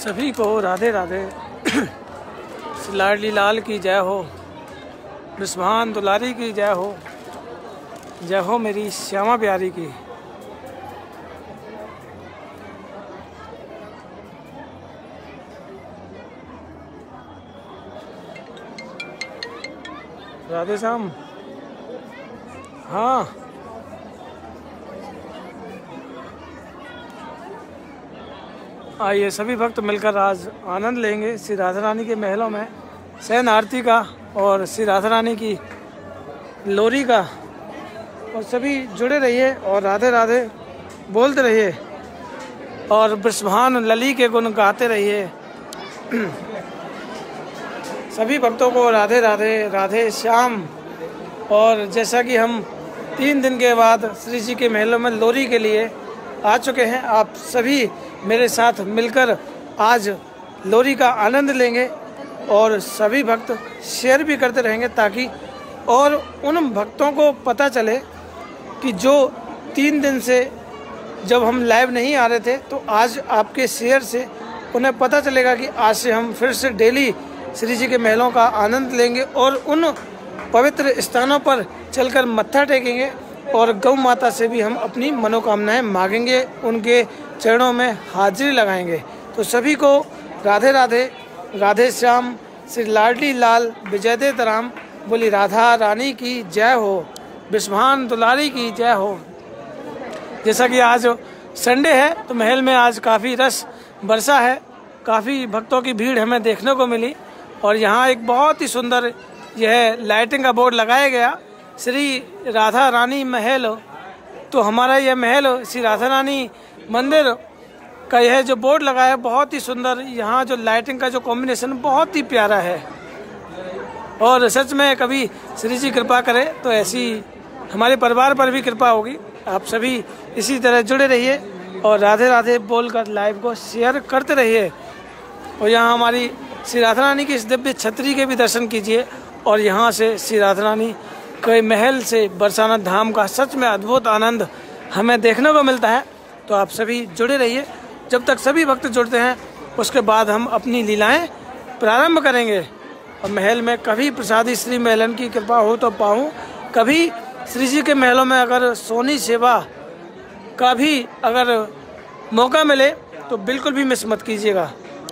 सभी को राधे राधे। लाडली लाल की जय हो, बिस्वान दुलारी की जय हो मेरी श्यामा प्यारी की। राधे श्याम। हाँ, आइए सभी भक्त मिलकर आज आनंद लेंगे श्री राधा रानी के महलों में शयन आरती का और श्री राधा रानी की लोरी का। और सभी जुड़े रहिए और राधे राधे बोलते रहिए और बिस्वान लली के गुण गाते रहिए। सभी भक्तों को राधे राधे, राधे श्याम। और जैसा कि हम 3 दिन के बाद श्री जी के महलों में लोरी के लिए आ चुके हैं, आप सभी मेरे साथ मिलकर आज लोरी का आनंद लेंगे और सभी भक्त शेयर भी करते रहेंगे ताकि और उन भक्तों को पता चले कि जो 3 दिन से जब हम लाइव नहीं आ रहे थे, तो आज आपके शेयर से उन्हें पता चलेगा कि आज से हम फिर से डेली श्री जी के महलों का आनंद लेंगे और उन पवित्र स्थानों पर चलकर मत्था टेकेंगे और गौ माता से भी हम अपनी मनोकामनाएं मांगेंगे, उनके चरणों में हाजिरी लगाएंगे। तो सभी को राधे राधे, राधे श्याम, श्री लाडली लाल विजयदेव राम, बोली राधा रानी की जय हो, बिस्वान दुलारी की जय हो। जैसा कि आज संडे है तो महल में आज काफ़ी रस बरसा है, काफ़ी भक्तों की भीड़ हमें देखने को मिली। और यहाँ एक बहुत ही सुंदर यह लाइटिंग का बोर्ड लगाया गया, श्री राधा रानी महल। तो हमारा यह महल श्री राधा रानी मंदिर का यह जो बोर्ड लगा है बहुत ही सुंदर। यहाँ जो लाइटिंग का जो कॉम्बिनेशन बहुत ही प्यारा है और सच में कभी श्री जी कृपा करे तो ऐसी हमारे परिवार पर भी कृपा होगी। आप सभी इसी तरह जुड़े रहिए और राधे राधे बोलकर लाइव को शेयर करते रहिए। और यहाँ हमारी श्री राधा रानी की इस दिव्य छतरी के भी दर्शन कीजिए और यहाँ से श्री राधा रानी के महल से बरसाना धाम का सच में अद्भुत आनंद हमें देखने को मिलता है। तो आप सभी जुड़े रहिए। जब तक सभी भक्त जुड़ते हैं उसके बाद हम अपनी लीलाएं प्रारंभ करेंगे। और महल में कभी प्रसादी श्री मेलन की कृपा हो तो पाऊँ, कभी श्री जी के महलों में अगर सोनी सेवा का भी अगर मौका मिले तो बिल्कुल भी मिस मत कीजिएगा।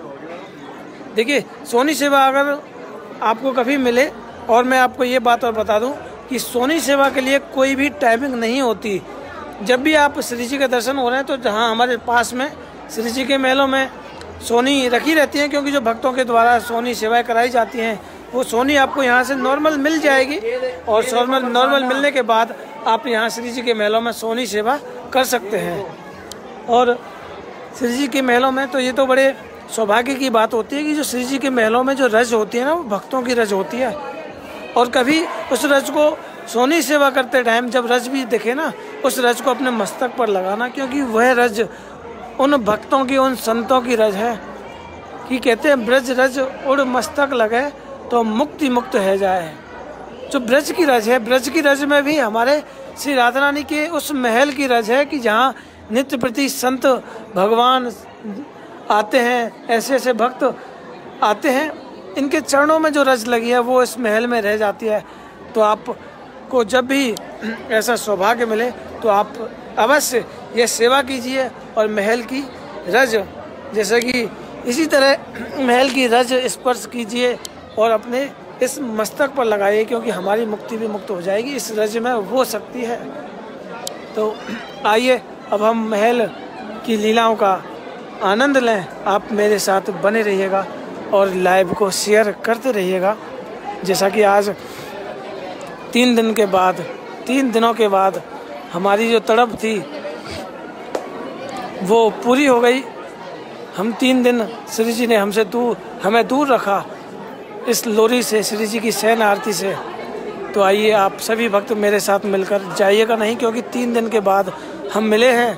देखिए, सोनी सेवा अगर आपको कभी मिले, और मैं आपको ये बात और बता दूं कि सोनी सेवा के लिए कोई भी टाइमिंग नहीं होती। जब भी आप श्री जी के दर्शन हो रहे हैं तो जहां हमारे पास में श्री जी के महलों में सोनी रखी रहती है, क्योंकि जो भक्तों के द्वारा सोनी सेवाएं कराई जाती हैं वो सोनी आपको यहाँ से नॉर्मल मिल जाएगी। और नॉर्मल मिलने के बाद आप यहाँ श्री जी के महलों में सोनी सेवा कर सकते हैं। और श्री जी के महलों में तो ये तो बड़े सौभाग्य की बात होती है कि जो श्री जी के महलों में जो रज होती है ना, वो भक्तों की रज होती है। और कभी उस रज को सोनी सेवा करते टाइम जब रज भी दिखे ना, उस रज को अपने मस्तक पर लगाना, क्योंकि वह रज उन भक्तों की, उन संतों की रज है कि कहते हैं ब्रज रज उड़ मस्तक लगे तो मुक्ति मुक्त है जाए। जो ब्रज की रज है, ब्रज की रज में भी हमारे श्री राधा रानी के उस महल की रज है कि जहाँ नित्य प्रति संत भगवान आते हैं, ऐसे ऐसे भक्त आते हैं, इनके चरणों में जो रज लगी है वो इस महल में रह जाती है। तो आपको जब भी ऐसा सौभाग्य मिले तो आप अवश्य ये सेवा कीजिए और महल की रज, जैसे कि इसी तरह महल की रज स्पर्श कीजिए और अपने इस मस्तक पर लगाइए, क्योंकि हमारी मुक्ति भी मुक्त हो जाएगी। इस रज में वो शक्ति है। तो आइए अब हम महल की लीलाओं का आनंद लें। आप मेरे साथ बने रहिएगा और लाइव को शेयर करते रहिएगा। जैसा कि आज 3 दिनों के बाद हमारी जो तड़प थी वो पूरी हो गई। हम 3 दिन श्री जी ने हमें दूर रखा इस लोरी से, श्री जी की शयन आरती से। तो आइए आप सभी भक्त मेरे साथ मिलकर जाइएगा नहीं, क्योंकि 3 दिन के बाद हम मिले हैं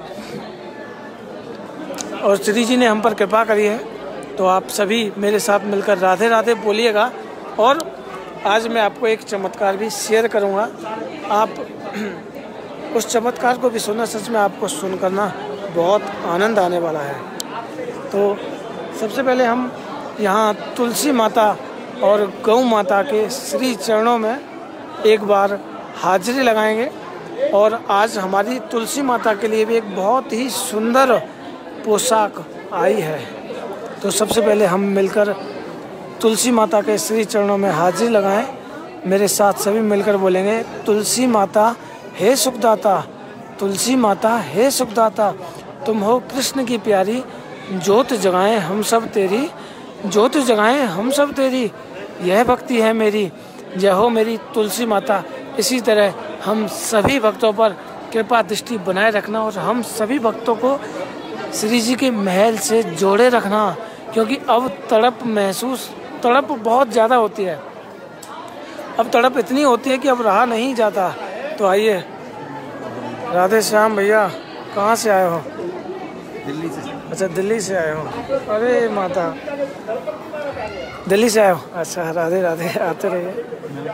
और श्री जी ने हम पर कृपा करी है। तो आप सभी मेरे साथ मिलकर राधे राधे बोलिएगा। और आज मैं आपको एक चमत्कार भी शेयर करूंगा, आप उस चमत्कार को भी सुनना। सच में आपको सुनकर ना बहुत आनंद आने वाला है। तो सबसे पहले हम यहाँ तुलसी माता और गौ माता के श्री चरणों में एक बार हाजिरी लगाएंगे। और आज हमारी तुलसी माता के लिए भी एक बहुत ही सुंदर पोशाक आई है। तो सबसे पहले हम मिलकर तुलसी माता के श्री चरणों में हाजिरी लगाएं। मेरे साथ सभी मिलकर बोलेंगे, तुलसी माता हे सुखदाता, तुलसी माता हे सुखदाता, तुम हो कृष्ण की प्यारी, ज्योत जगाएं हम सब तेरी, ज्योत जगाएं हम सब तेरी, यह भक्ति है मेरी, जय हो मेरी तुलसी माता। इसी तरह हम सभी भक्तों पर कृपा दृष्टि बनाए रखना और हम सभी भक्तों को श्री जी के महल से जोड़े रखना, क्योंकि अब तड़प बहुत ज़्यादा होती है। अब तड़प इतनी होती है कि अब रहा नहीं जाता। तो आइए, राधे श्याम भैया, कहाँ से आए हो? दिल्ली से। अच्छा, दिल्ली से आए हो। अरे माता, दिल्ली से आए हो? अच्छा, राधे राधे, आते रहिए।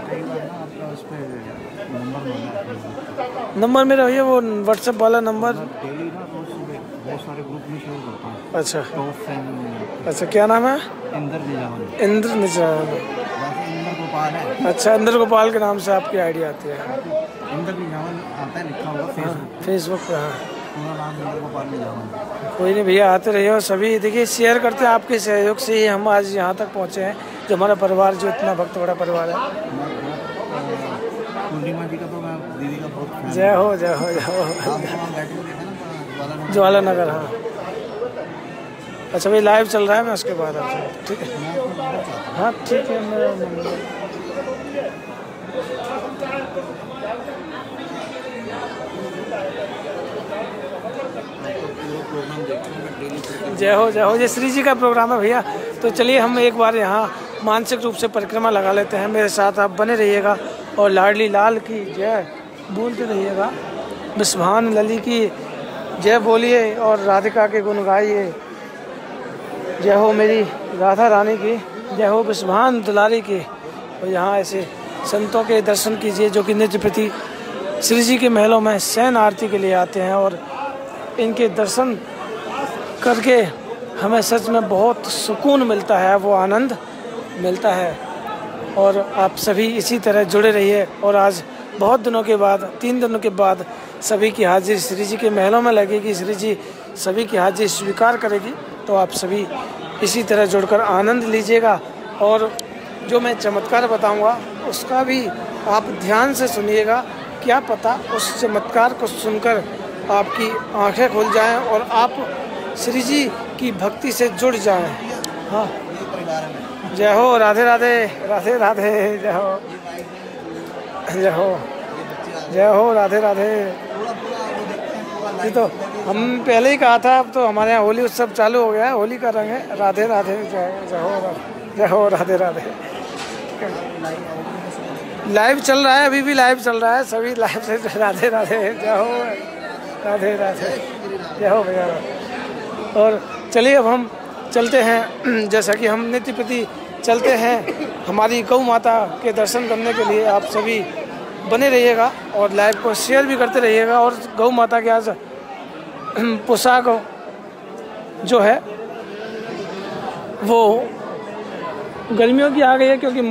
नंबर मेरा भैया वो व्हाट्सएप वाला नंबर। बहुत सारे ग्रुप में शेयर करता हूँ। अच्छा अच्छा, क्या नाम है? इंद्र निजावन। इंद्र निजावन। इंद्र गोपाल है। अच्छा, इंद्र गोपाल के नाम से आपकी आईडी आती है। इंद्र निजावन आता है लिखा हुआ फेसबुक पे। हाँ, पूरा नाम इंद्र गोपाल निजावन। कोई नहीं भैया, आते रहिए। और सभी देखिए शेयर करते हैं, आपके सहयोग से ही हम आज यहाँ तक पहुँचे हैं। जो हमारा परिवार, जो इतना भक्त बड़ा परिवार है। पूर्णिमा जी का तो मैं दीदी का बहुत फैन हूं। जय हो जय हो जय हो। ज्वाला नगर। हाँ, अच्छा भाई, लाइव चल रहा है, मैं उसके बाद आपसे। ठीक है, हाँ ठीक है। मेरा नंबर जय हो जय हो। ये श्री जी का प्रोग्राम है भैया। तो चलिए हम एक बार यहाँ मानसिक रूप से परिक्रमा लगा लेते हैं। मेरे साथ आप बने रहिएगा और लाडली लाल की जय बोलते रहिएगा। विश्वान लली की जय बोलिए और राधिका के गुण गाइए। जय हो मेरी राधा रानी की, जय हो विश्वान दुलारी की। और यहाँ ऐसे संतों के दर्शन कीजिए जो कि नित्य प्रति श्री जी के महलों में शयन आरती के लिए आते हैं। और इनके दर्शन करके हमें सच में बहुत सुकून मिलता है, वो आनंद मिलता है। और आप सभी इसी तरह जुड़े रहिए। और आज बहुत दिनों के बाद, 3 दिनों के बाद सभी की हाजिरी श्री जी के महलों में लगेगी। श्री जी सभी की हाजिरी स्वीकार करेगी। तो आप सभी इसी तरह जुड़कर आनंद लीजिएगा। और जो मैं चमत्कार बताऊंगा उसका भी आप ध्यान से सुनिएगा। क्या पता उस चमत्कार को सुनकर आपकी आंखें खुल जाएं और आप श्री जी की भक्ति से जुड़ जाएं। हाँ, जय हो राधे राधे, राधे राधे, जय हो जय हो जय हो, राधे राधे। जी, तो हम पहले ही कहा था, अब तो हमारे यहाँ होली उत्सव चालू हो गया है। होली का रंग है। राधे राधे, जय हो राधे राधे। लाइव चल रहा है, अभी भी लाइव चल रहा है। सभी लाइव से राधे राधे, जय हो राधे राधे, जय हो भैया। और चलिए अब हम चलते हैं, जैसा कि हम नित्य प्रति चलते हैं हमारी गौ माता के दर्शन करने के लिए। आप सभी बने रहिएगा और लाइव को शेयर भी करते रहिएगा। और गौ माता के आज पोशाक जो है वो गर्मियों की आ गई है, क्योंकि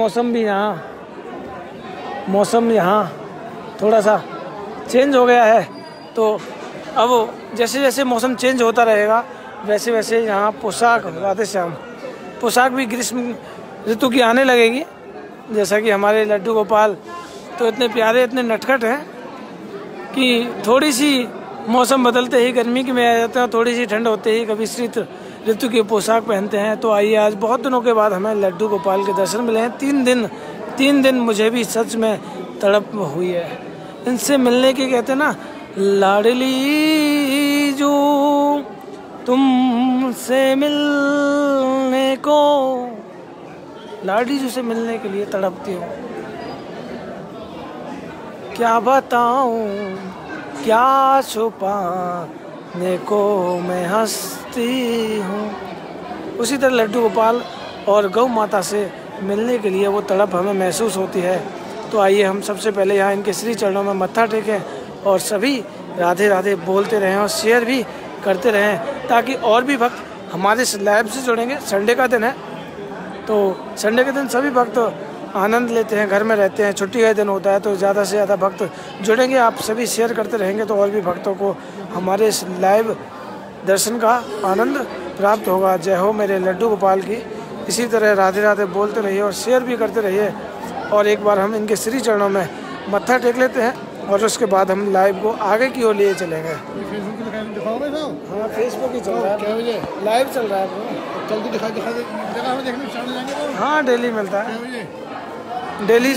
मौसम यहाँ थोड़ा सा चेंज हो गया है। तो अब जैसे जैसे मौसम चेंज होता रहेगा वैसे वैसे यहाँ पोशाक, राधे श्याम, पोशाक भी ग्रीष्म ऋतु की आने लगेगी। जैसा कि हमारे लड्डू गोपाल तो इतने प्यारे, इतने नटखट हैं कि थोड़ी सी मौसम बदलते ही गर्मी के में आ जाते हैं, थोड़ी सी ठंड होते ही कभी शीत ऋतु की पोशाक पहनते हैं। तो आइए, आज बहुत दिनों के बाद हमें लड्डू गोपाल के दर्शन मिले हैं। 3 दिन मुझे भी सच में तड़प हुई है इनसे मिलने के। कहते हैं ना, लाडली जो तुमसे मिलने को, लाडली जी से मिलने के लिए तड़पती हूँ। क्या बताऊँ, क्या छुपाने को मैं हंसती हूँ। उसी तरह लड्डू गोपाल और गौ माता से मिलने के लिए वो तड़प हमें महसूस होती है। तो आइए हम सबसे पहले यहाँ इनके श्री चरणों में मत्था टेकें और सभी राधे राधे बोलते रहें और शेयर भी करते रहें, ताकि और भी भक्त हमारे इस लाइव से जुड़ेंगे। संडे का दिन है, तो संडे के दिन सभी भक्त आनंद लेते हैं, घर में रहते हैं, छुट्टी का दिन होता है, तो ज़्यादा से ज़्यादा भक्त जुड़ेंगे। आप सभी शेयर करते रहेंगे तो और भी भक्तों को हमारे इस लाइव दर्शन का आनंद प्राप्त होगा। जय हो मेरे लड्डू गोपाल की। इसी तरह राधे राधे बोलते रहिए और शेयर भी करते रहिए। और एक बार हम इनके श्री चरणों में मत्था टेक लेते हैं और उसके बाद हम लाइव को आगे की ओर लिए चलेंगे। हाँ, फेसबुक ही चल रहा है, लाइव चल रहा है, जल्दी दिखा हाँ डेली मिलता है, डेली।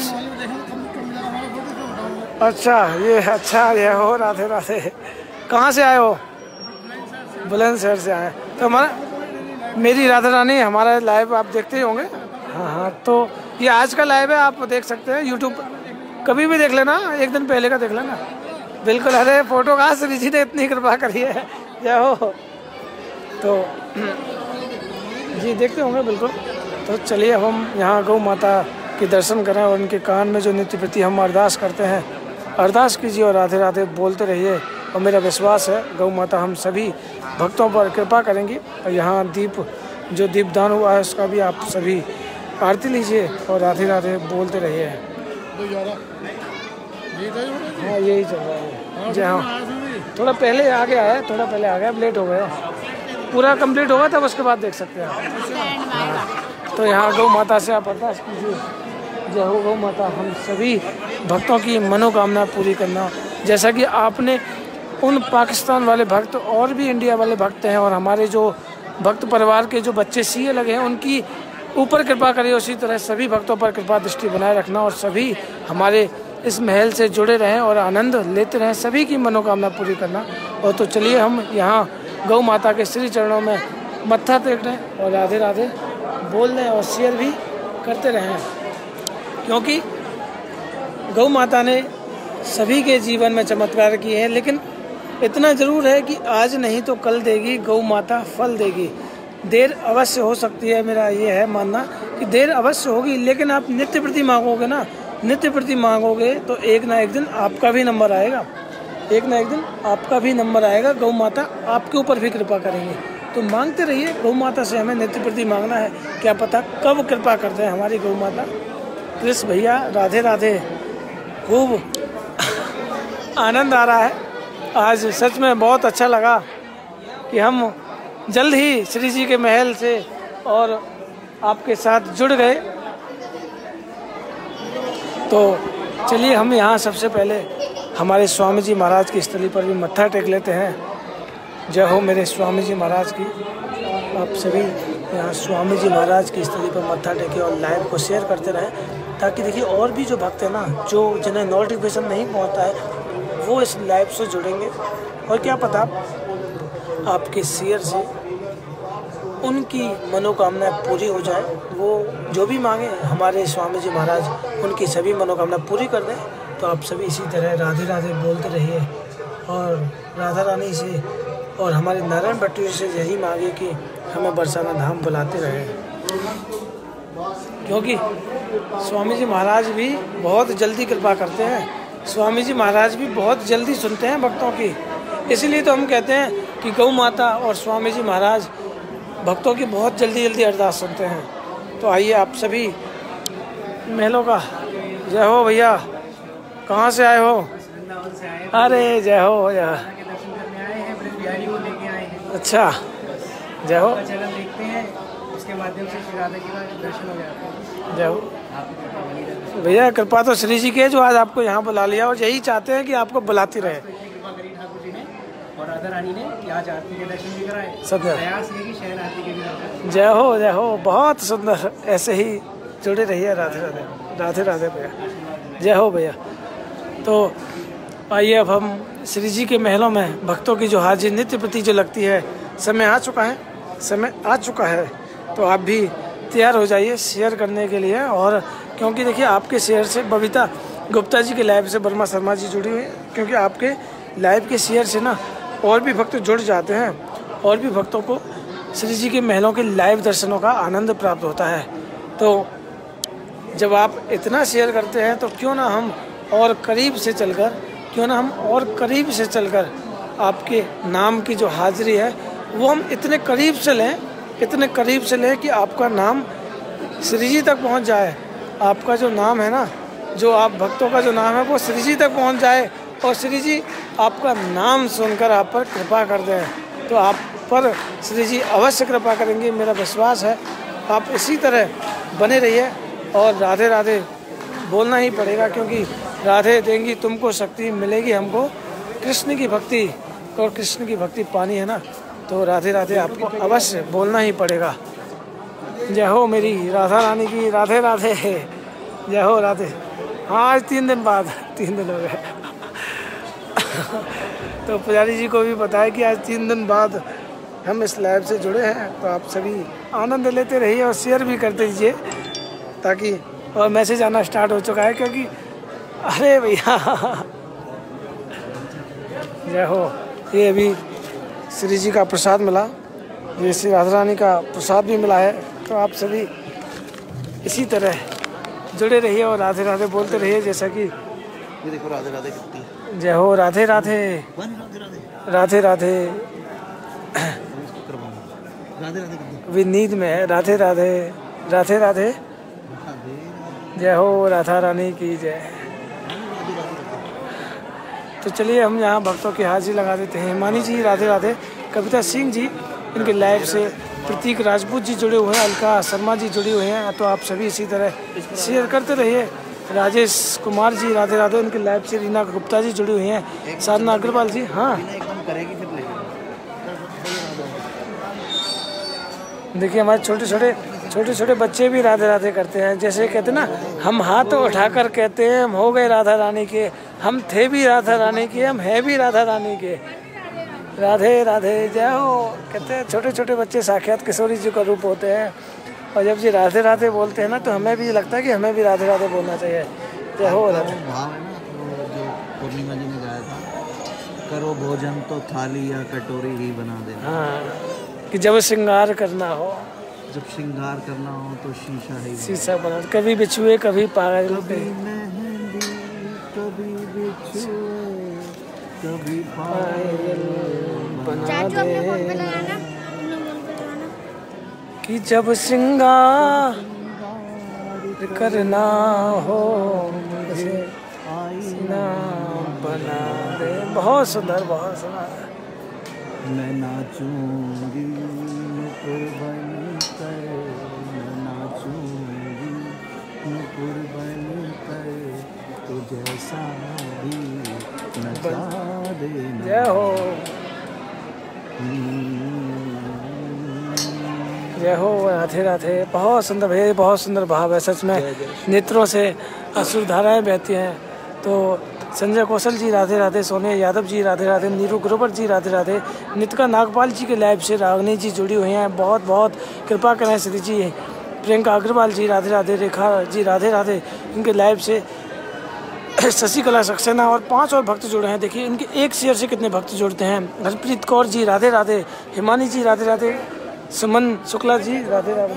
अच्छा ये हो राधे राधे। कहाँ से आए हो? बुलंदशहर से आए। तो हमारा मेरी राधा रानी हमारा लाइव आप देखते ही होंगे। हाँ, तो ये आज का लाइव है, आप देख सकते हैं यूट्यूब, कभी भी देख लेना, एक दिन पहले का देख लेना। बिल्कुल। अरे फोटो कहाँ श्री जी ने इतनी कृपा करी है, जय हो। तो जी देखते होंगे बिल्कुल। तो चलिए हम यहाँ गौ माता के दर्शन करें और उनके कान में जो नित्य प्रति हम अरदास करते हैं, अरदास कीजिए और राधे राधे बोलते रहिए। और मेरा विश्वास है गौ माता हम सभी भक्तों पर कृपा करेंगी। और यहाँ दीपदान हुआ है, उसका भी आप सभी आरती लीजिए और राधे राधे बोलते रहिए। हाँ यही चल रहा है जी। हाँ थोड़ा पहले आगे आया, अब लेट हो गया। पूरा कंप्लीट होगा तब उसके बाद देख सकते हैं। हाँ, तो यहाँ गौ माता से आप अरदास कीजिए। जय हो गौ माता, हम सभी भक्तों की मनोकामना पूरी करना। जैसा कि आपने उन पाकिस्तान वाले भक्त और भी इंडिया वाले भक्त हैं और हमारे जो भक्त परिवार के जो बच्चे सीए लगे हैं उनकी ऊपर कृपा करिए, उसी तरह सभी भक्तों पर कृपा दृष्टि बनाए रखना और सभी हमारे इस महल से जुड़े रहें और आनंद लेते रहें, सभी की मनोकामना पूरी करना। और तो चलिए हम यहाँ गौ माता के श्री चरणों में मत्था टेक रहें और राधे राधे बोल रहे हैं और शेयर भी करते रहें, क्योंकि गौ माता ने सभी के जीवन में चमत्कार किए हैं। लेकिन इतना ज़रूर है कि आज नहीं तो कल देगी गौ माता फल देगी। देर अवश्य हो सकती है, मेरा ये है मानना कि देर अवश्य होगी, लेकिन आप नित्य प्रति मांगोगे ना, नित्य प्रति मांगोगे तो एक ना एक दिन आपका भी नंबर आएगा, एक ना एक दिन आपका भी नंबर आएगा। गौ माता आपके ऊपर भी कृपा करेंगे। तो मांगते रहिए, गौ माता से हमें नित्य प्रति मांगना है, क्या पता कब कृपा करते हैं हमारी गौ माता। कृष्ण भैया राधे राधे। खूब आनंद आ रहा है आज, सच में बहुत अच्छा लगा कि हम जल्द ही श्री जी के महल से और आपके साथ जुड़ गए। तो चलिए हम यहाँ सबसे पहले हमारे स्वामी जी महाराज की स्थली पर भी मत्था टेक लेते हैं। जय हो मेरे स्वामी जी महाराज की। आप सभी यहाँ स्वामी जी महाराज की स्थली पर मत्था टेके और लाइव को शेयर करते रहें, ताकि देखिए और भी जो भक्त हैं ना, जो जिन्हें नोटिफिकेशन नहीं पहुँचता है, वो इस लाइव से जुड़ेंगे और क्या पता आपके शेयर से उनकी मनोकामना पूरी हो जाए। वो जो भी मांगे हमारे स्वामी जी महाराज उनकी सभी मनोकामना पूरी कर दें। तो आप सभी इसी तरह राधे राधे बोलते रहिए और राधा रानी से और हमारे नारायण भट्टी से यही मांगे कि हमें बरसाना धाम बुलाते रहे, क्योंकि स्वामी जी महाराज भी बहुत जल्दी कृपा करते हैं। स्वामी जी महाराज भी बहुत जल्दी सुनते हैं भक्तों की। इसीलिए तो हम कहते हैं कि गौ माता और स्वामी जी महाराज भक्तों की बहुत जल्दी जल्दी अरदास सुनते हैं। तो आइए आप सभी महलों का जय हो भैया। कहाँ से आए हो? अरे जय हो जय। अच्छा जय हो। देखते हैं उसके माध्यम से श्री राधा की दर्शन हो जाते हैं। जय हो भैया। कृपा तो श्री जी के जो आज आपको यहाँ बुला लिया और यही चाहते हैं कि आपको बुलाती रहे। कृपा करी ठाकुर जी ने और राधा रानी ने कि आज आरती के दर्शन भी कराए। सत्य प्रयास है कि शहर आरती के भी दर्शन। जय हो बहुत सुंदर। ऐसे ही जुड़े रहिए। राधे राधे राधे राधे भैया। जय हो भैया। तो आइए अब हम श्री जी के महलों में भक्तों की जो हाजिर नित्य प्रति जो लगती है, समय आ चुका है। तो आप भी तैयार हो जाइए शेयर करने के लिए। और क्योंकि देखिए आपके शेयर से बबीता गुप्ता जी के लाइव से वर्मा शर्मा जी जुड़ी हुई है, क्योंकि आपके लाइव के शेयर से ना और भी भक्त जुड़ जाते हैं और भी भक्तों को श्री जी के महलों के लाइव दर्शनों का आनंद प्राप्त होता है। तो जब आप इतना शेयर करते हैं तो क्यों ना हम और करीब से चलकर आपके नाम की जो हाजिरी है वो हम इतने करीब से लें, इतने करीब से लें कि आपका नाम श्री जी तक पहुंच जाए। आपका जो नाम है ना, जो आप भक्तों का जो नाम है वो श्री जी तक पहुंच जाए और श्री जी आपका नाम सुनकर आप पर कृपा कर दें, तो आप पर श्री जी अवश्य कृपा करेंगे, मेरा विश्वास है। आप इसी तरह बने रहिए और राधे राधे बोलना ही पड़ेगा, क्योंकि राधे देंगी तुमको शक्ति, मिलेगी हमको कृष्ण की भक्ति, और कृष्ण की भक्ति पानी है ना, तो राधे राधे आपको अवश्य बोलना ही पड़ेगा। जय हो मेरी राधा रानी की, राधे राधे, जय हो राधे। हाँ, आज 3 दिन बाद 3 दिन हो गए तो पुजारी जी को भी पता है कि आज 3 दिन बाद हम इस लाइव से जुड़े हैं, तो आप सभी आनंद लेते रहिए और शेयर भी करते दीजिए ताकि, और मैसेज आना स्टार्ट हो चुका है, क्योंकि अरे भैया जय हो। ये अभी श्री जी का प्रसाद मिला, ये श्री राधा रानी का प्रसाद भी मिला है, तो आप सभी इसी तरह जुड़े रहिए और राधे राधे बोलते रहिए, जैसा कि ये देखो राधे राधे कितनी। जय हो राधे राधे, राधे राधे, राधे राधे कितनी। वे नींद में है। राधे राधे, राधे राधे, जय हो राधा रानी की जय। तो चलिए हम यहाँ भक्तों की हाजिरी लगा देते हैं। हिमानी जी राधे राधे, कविता सिंह जी इनके लाइव से, प्रतीक राजपूत जी जुड़े हुए हैं, अलका शर्मा जी जुड़ी हुए हैं, तो आप सभी इसी तरह शेयर करते रहिए। राजेश कुमार जी राधे राधे, उनके लाइव से रीना गुप्ता जी जुड़ी हुई हैं, साधना अग्रवाल जी। हाँ देखिए, हमारे छोटे छोटे बच्चे भी राधे राधे करते हैं, जैसे कहते हैं ना, हम हाथ उठाकर कहते हैं हम हो गए राधा रानी के, हम थे भी राधा रानी के, हम है भी राधा रानी के। राधे राधे, जय हो। कहते हैं छोटे छोटे बच्चे साक्षात किशोरी जी का रूप होते हैं, और जब जी राधे राधे बोलते हैं ना, तो हमें भी लगता है कि हमें भी राधे राधे बोलना चाहिए। जय हो राधे। भाव है ना, तो जो पूर्णिमा जी ने गाया था, करो भोजन तो थाली या कटोरी ही बना देना। हाँ, कि जब श्रृंगार करना हो, जब श्रृंगार करना हो तो शीशा ही शीशा बना, कभी बिछुए कभी पागल पे, कभी बिछुए कभी पायल बना चाचू अपने फोन पे दे, लगाना, अपने फोन पे लगाना। कि जब श्रृंगार करना हो मुझे आईना बना दे। बहुत सुंदर, बहुत सुंदर। मैं नाचूंगी नुपुर बनकर, मैं नाचूंगी नुपुर बनकर, तो जैसा भी नचा देना। जय हो, जय हो राधे राधे। बहुत सुंदर भैया, बहुत सुंदर भाव है सच में, नेत्रों से अश्रु धाराएं बहती हैं। तो संजय कौशल जी राधे राधे, सोने यादव जी राधे राधे, नीरू ग्रोवर जी राधे राधे, नितिका नागपाल जी के लाइव से रागनी जी जुड़ी हुई हैं, बहुत बहुत कृपा करें श्री जी। प्रियंका अग्रवाल जी राधे राधे, रेखा जी राधे राधे, इनके लाइव से शशिकला सक्सेना और 5 और भक्त जुड़े हैं। देखिए इनके एक शेयर से कितने भक्त जुड़ते हैं। हरप्रीत कौर जी राधे राधे, हिमानी जी राधे राधे, सुमन शुक्ला जी राधे राधे,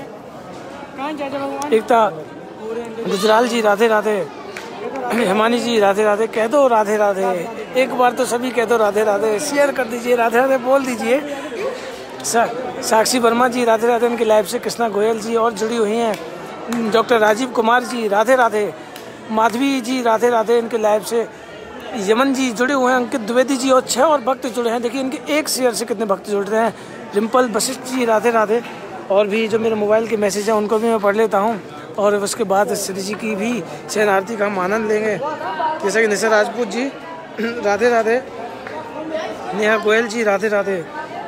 एकता गुजराल जी राधे राधे, हिमानी जी राधे राधे। कह दो राधे राधे, एक बार तो सभी कह दो राधे राधे, शेयर कर दीजिए, राधे राधे बोल दीजिए। साक्षी वर्मा जी राधे राधे, इनके लाइव से कृष्णा गोयल जी और जुड़ी हुई हैं। डॉक्टर राजीव कुमार जी राधे राधे, माधवी जी राधे राधे, इनके लाइव से यमन जी जुड़े हुए हैं, अंकित द्विवेदी जी और 6 और भक्त जुड़े हैं। देखिए इनके एक शेयर से कितने भक्त जुड़ रहे हैं। रिम्पल वशिष्ठ जी राधे राधे, और भी जो मेरे मोबाइल के मैसेज हैं उनको भी मैं पढ़ लेता हूँ, और उसके बाद श्री जी की भी शयन आरती का हम आनंद लेंगे। जैसा कि निशा राजपूत जी राधे राधे, नेहा गोयल जी राधे राधे,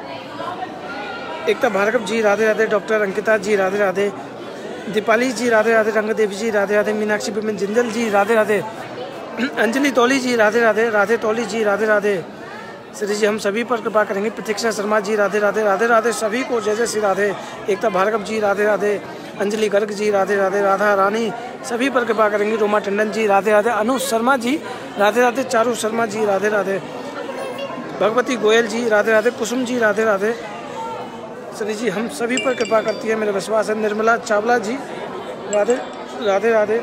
एकता भार्गव जी राधे राधे, डॉक्टर अंकिता जी राधे राधे, दीपाली जी राधे राधे, रंगदेवी जी राधे राधे, मीनाक्षी बिपिन जिंदल जी राधे राधे, अंजलि तौली जी राधे राधे, राधे तौली जी राधे राधे। श्री जी हम सभी पर कृपा करेंगे। प्रतीक्षा शर्मा जी राधे राधे, राधे राधे सभी को जय जय श्री राधे। एकता भार्गव जी राधे राधे, अंजलि गर्ग जी राधे राधे, राधा रानी सभी पर कृपा करेंगी। रोमा टंडन जी राधे राधे, अनु शर्मा जी राधे राधे, चारू शर्मा जी राधे राधे, भगवती गोयल जी राधे राधे, कुसुम जी राधे राधे। श्री जी हम सभी पर कृपा करती है, मेरा विश्वास है। निर्मला चावला जी राधे राधे राधे,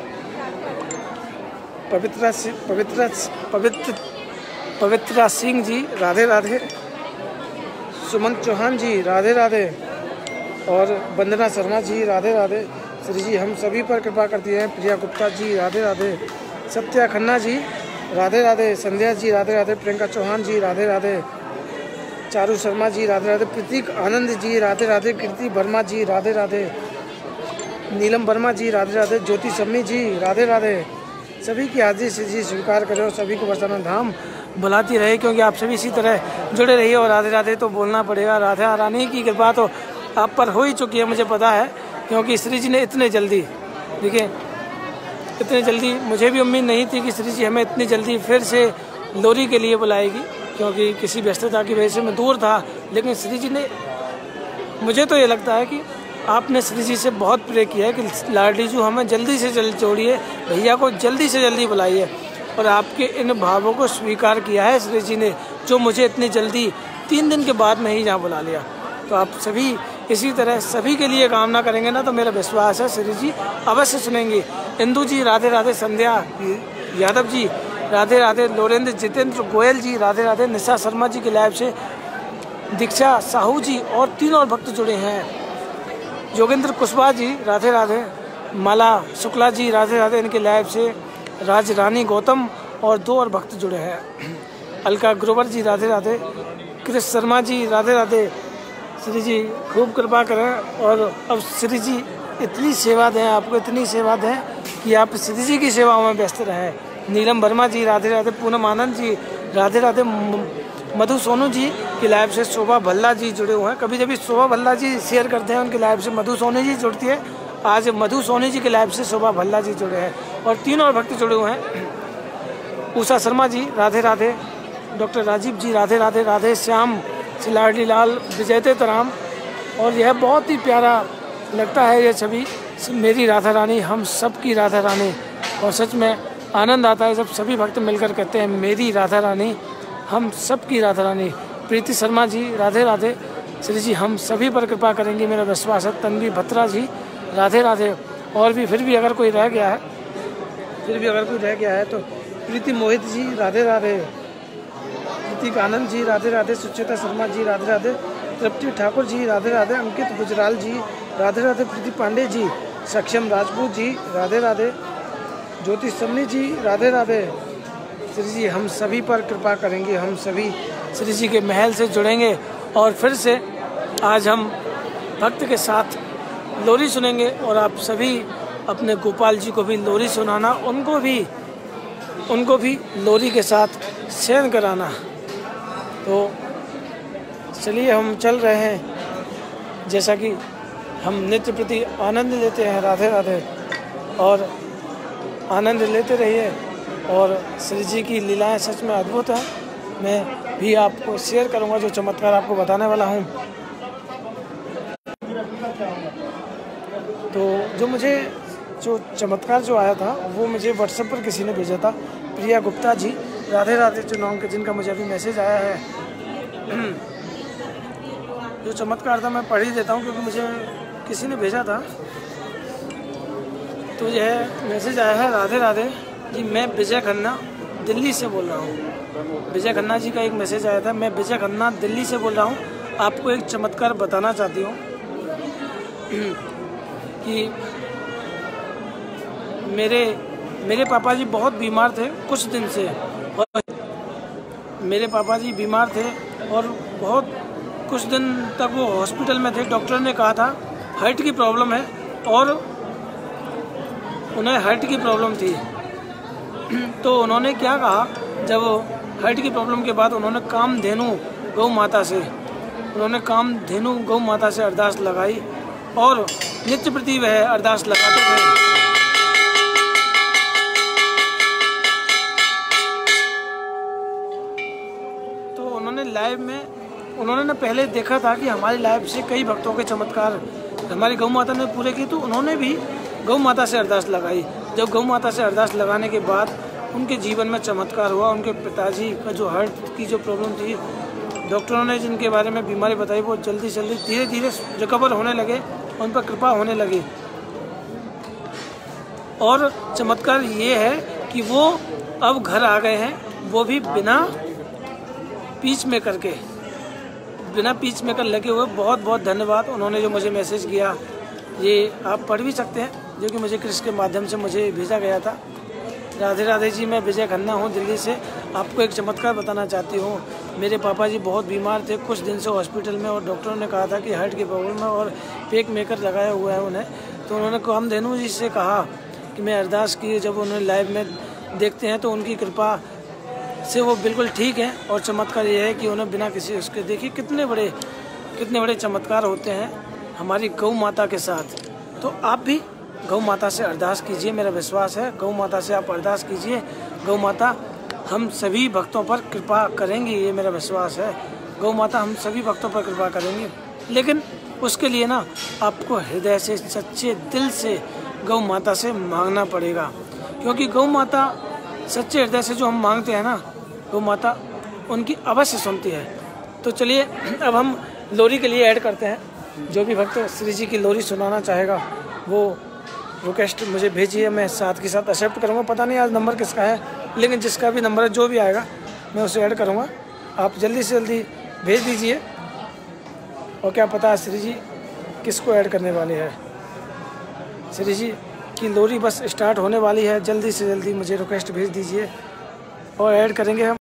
पवित्रा सिंह जी राधे राधे, सुमंत चौहान जी राधे राधे, और वंदना शर्मा जी राधे राधे। श्री जी हम सभी पर कृपा करती हैं। प्रिया गुप्ता जी राधे राधे, सत्या खन्ना जी राधे राधे, संध्या जी राधे राधे, प्रियंका चौहान जी राधे राधे, चारू शर्मा जी राधे राधे, प्रतीक आनंद जी राधे राधे, कीर्ति वर्मा जी राधे राधे, नीलम वर्मा जी राधे राधे, ज्योति सम्मी जी राधे राधे। सभी की हाजिरी से जी स्वीकार करें और सभी को बरसाना धाम बुलाती रहे, क्योंकि आप सभी इसी तरह जुड़े रहिए। और राधे राधे तो बोलना पड़ेगा। राधा रानी की कृपा तो आप पर हो ही चुकी है, मुझे पता है, क्योंकि श्री जी ने इतने जल्दी, देखिए इतने जल्दी मुझे भी उम्मीद नहीं थी कि श्री जी हमें इतनी जल्दी फिर से लोरी के लिए बुलाएगी, क्योंकि किसी व्यस्तता की वजह से मैं दूर था। लेकिन श्री जी ने, मुझे तो ये लगता है कि आपने श्री जी से बहुत प्रे किया है कि लाडली जी हमें जल्दी से जल्दी छोड़िए, भैया को जल्दी से जल्दी बुलाइए। और आपके इन भावों को स्वीकार किया है श्री जी ने, जो मुझे इतनी जल्दी 3 दिन के बाद में ही यहाँ बुला लिया। तो आप सभी इसी तरह सभी के लिए कामना करेंगे ना, तो मेरा विश्वास है श्री जी अवश्य सुनेंगे। इंदू जी राधे राधे, संध्या यादव जी राधे राधे, लोरेंद्र जितेंद्र गोयल जी राधे राधे, निशा शर्मा जी के लाइव से दीक्षा साहू जी और 3 और भक्त जुड़े हैं, योगेंद्र कुशवाहा जी राधे राधे, माला शुक्ला जी राधे राधे, इनके लाइव से राज रानी गौतम और 2 और भक्त जुड़े हैं, अलका ग्रोवर जी राधे राधे, कृष्ण शर्मा जी राधे राधे। श्री जी खूब कृपा करें। और अब श्री जी इतनी सेवा दें आपको, इतनी सेवा दें कि आप श्री जी की सेवाओं में व्यस्त रहें। नीलम वर्मा जी राधे राधे, पूनम आनंद जी राधे राधे, मधु सोनू जी की लाइव से शोभा भल्ला जी जुड़े हुए हैं। कभी कभी शोभा भल्ला जी शेयर करते हैं, उनकी लाइव से मधु सोनू जी जुड़ती है। आज मधु सोनी जी के लाइव से शोभा भल्ला जी जुड़े हैं और 3 और भक्त जुड़े हुए हैं, उषा शर्मा जी राधे राधे, डॉक्टर राजीव जी राधे राधे, राधे श्याम, लाडली लाल, विजय तराम। और यह बहुत ही प्यारा लगता है ये छवि, मेरी राधा रानी, हम सब की राधा रानी। और सच में आनंद आता है जब सभी भक्त मिलकर कहते हैं मेरी राधा रानी, हम सब की राधा रानी। प्रीति शर्मा जी राधे राधे, श्री जी हम सभी पर कृपा करेंगे, मेरा विश्वास है। तन्वी भत्रा जी राधे राधे। और भी फिर भी अगर कोई रह गया है तो प्रीति मोहित जी राधे राधे, प्रतीक आनंद जी राधे राधे, सुचेता शर्मा जी राधे राधे, तृप्ति ठाकुर जी राधे राधे, अंकित गुजराल जी राधे राधे, प्रीति पांडे जी, सक्षम राजपूत जी राधे राधे, ज्योति सम्मी जी राधे राधे। श्री जी हम सभी पर कृपा करेंगे, हम सभी श्री जी के महल से जुड़ेंगे। और फिर से आज हम भक्त के साथ लोरी सुनेंगे और आप सभी अपने गोपाल जी को भी लोरी सुनाना, उनको भी लोरी के साथ शयन कराना। तो चलिए हम चल रहे हैं, जैसा कि हम नित्य प्रति आनंद लेते हैं, राधे राधे, और आनंद लेते रहिए। और श्री जी की लीलाएं सच में अद्भुत हैं। मैं भी आपको शेयर करूंगा जो चमत्कार आपको बताने वाला हूं। तो जो चमत्कार जो आया था वो मुझे व्हाट्सएप पर किसी ने भेजा था, प्रिया गुप्ता जी राधे राधे, जिनका मुझे अभी मैसेज आया है। जो चमत्कार था मैं पढ़ ही देता हूँ क्योंकि मुझे किसी ने भेजा था। तो यह मैसेज आया है, राधे राधे जी, मैं विजय खन्ना दिल्ली से बोल रहा हूँ। विजय खन्ना जी का एक मैसेज आया था, मैं विजय खन्ना दिल्ली से बोल रहा हूँ, आपको एक चमत्कार बताना चाहती हूँ कि मेरे पापा जी बहुत बीमार थे कुछ दिन से, और मेरे पापा जी बीमार थे और बहुत कुछ दिन तक वो हॉस्पिटल में थे। डॉक्टर ने कहा था हार्ट की प्रॉब्लम है और उन्हें हार्ट की प्रॉब्लम थी। तो उन्होंने क्या कहा, जब हार्ट की प्रॉब्लम के बाद उन्होंने कामधेनु गौ माता से अरदास लगाई और नित्य प्रति वह अरदास लगाते थे। तो उन्होंने पहले देखा था कि हमारी लाइफ से कई भक्तों के चमत्कार हमारी गौ माता ने पूरे किए, तो उन्होंने भी गौ माता से अरदास लगाई। जब गौ माता से अरदास लगाने के बाद उनके जीवन में चमत्कार हुआ। उनके पिताजी का जो हार्ट की जो प्रॉब्लम थी, डॉक्टरों ने जिनके बारे में बीमारी बताई, वो जल्दी धीरे धीरे रिकवर होने लगे, उन पर कृपा होने लगी। और चमत्कार ये है कि वो अब घर आ गए हैं, वो भी बिना पीच में करके, बिना पीच में कर लगे हुए, बहुत बहुत धन्यवाद। उन्होंने जो मुझे मैसेज किया ये आप पढ़ भी सकते हैं, जो कि मुझे क्रिस के माध्यम से मुझे भेजा गया था। राधे राधे जी, मैं विजय खन्ना हूँ दिल्ली से। आपको एक चमत्कार बताना चाहती हूँ। मेरे पापा जी बहुत बीमार थे, कुछ दिन से हॉस्पिटल में, और डॉक्टरों ने कहा था कि हार्ट की प्रॉब्लम है और पेक मेकर लगाया हुआ है उन्हें। तो उन्होंने कामधेनु जी से कहा कि मैं अरदास की, जब उन्हें लाइव में देखते हैं तो उनकी कृपा से वो बिल्कुल ठीक है। और चमत्कार ये है कि उन्हें बिना किसी उसके, देखिए कितने बड़े चमत्कार होते हैं हमारी गौ माता के साथ। तो आप भी गौ माता से अरदास कीजिए, मेरा विश्वास है गौ माता से आप अरदास कीजिए। गौ माता हम सभी भक्तों पर कृपा करेंगी, ये मेरा विश्वास है। गौ माता हम सभी भक्तों पर कृपा करेंगी, लेकिन उसके लिए ना आपको हृदय से, सच्चे दिल से गौ माता से मांगना पड़ेगा, क्योंकि गौ माता सच्चे हृदय से जो हम मांगते हैं ना, गौ माता उनकी अवश्य सुनती है। तो चलिए अब हम लोरी के लिए ऐड करते हैं। जो भी भक्त श्री जी की लोरी सुनाना चाहेगा वो रिक्वेस्ट मुझे भेजिए, मैं साथ के साथ एक्सेप्ट करूँगा। पता नहीं आज नंबर किसका है, लेकिन जिसका भी नंबर है, जो भी आएगा मैं उसे ऐड करूँगा। आप जल्दी से जल्दी भेज दीजिए, और क्या पता श्री जी किसको ऐड करने वाले हैं। श्री जी की लोरी बस स्टार्ट होने वाली है, जल्दी से जल्दी मुझे रिक्वेस्ट भेज दीजिए और ऐड करेंगे हम।